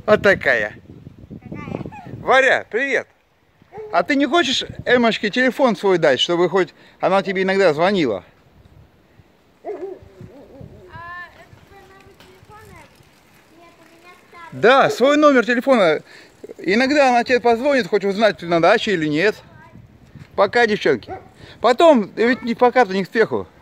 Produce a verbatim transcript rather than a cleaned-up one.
Вот такая. Какая? Варя, привет. А ты не хочешь Эммочке телефон свой дать, чтобы хоть она тебе иногда звонила? А это твой номер телефона? Нет, у меня старый. Да, свой номер телефона. Иногда она тебе позвонит, хоть узнать, ты на даче или нет. Пока, девчонки. Потом, ведь не пока-то не к спеху.